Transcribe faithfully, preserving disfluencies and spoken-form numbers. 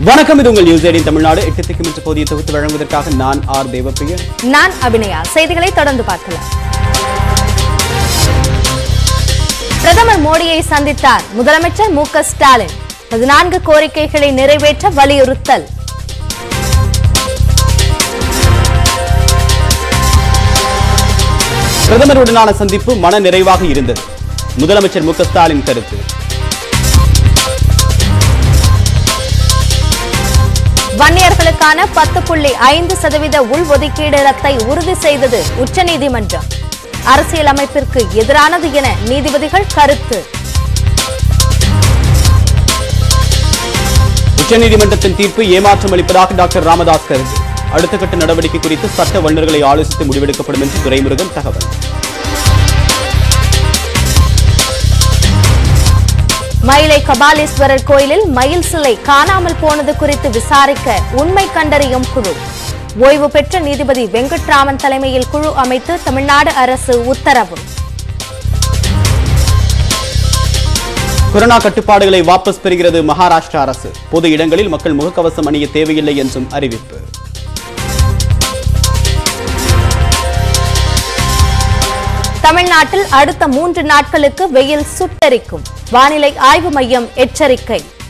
வணக்கம், இது உங்கள் நியூஸ் எய்ட்டீன் தமிழ்நாடு. எட்டு திக்கும் இன்று போதிய தொகுத்து வழங்குவதற்காக நான் ஆர் தேவப்பிரியன், நான் அபிநயா. செய்திகளை தொடர்ந்து பார்க்கலாம். பிரதமர் மோடியை சந்தித்தார் முதலமைச்சர் மு க ஸ்டாலின். பதினான்கு கோரிக்கைகளை நிறைவேற்ற வலியுறுத்தல். பிரதமருடனான சந்திப்பு மன நிறைவாக இருந்தது. முதலமைச்சர் மு க ஸ்டாலின் கருத்து. வன்னியர்களுக்கான பத்து புள்ளி ஐந்து சதவீத உள்ஒதுக்கீடு ரத்தை உறுதி செய்தது உச்சநீதிமன்றம். அரசியலமைப்பிற்கு எதிரானது என நீதிபதிகள் கருத்து. உச்சநீதிமன்றத்தின் தீர்ப்பு ஏமாற்றம் அளிப்பதாக டாக்டர் ராமதாஸ் கருத்து. அடுத்த கட்ட நடவடிக்கை குறித்து சட்ட வல்லுநர்களை ஆலோசித்து முடிவெடுக்கப்படும் என்று துரைமுருகன் தகவல். மயிலை கபாலீஸ்வரர் கோயிலில் மயில் சிலை காணாமல் போனது குறித்து விசாரிக்க உண்மை கண்டறியும் குழு. ஓய்வு பெற்ற நீதிபதி வெங்கட்ராமன் தலைமையில் குழு அமைத்து தமிழ்நாடு அரசு உத்தரவு. கொரோனா கட்டுப்பாடுகளை வாபஸ் பெறுகிறது மகாராஷ்டிரா அரசு. பொது இடங்களில் மக்கள் முகக்கவசம் அணிய தேவையில்லை என்றும் அறிவிப்பு. தமிழ்நாட்டில் அடுத்த மூன்று நாட்களுக்கு வெயில் சுட்டெரிக்கும். வானிலை ஆய்வு மையம் எச்சரிக்கை.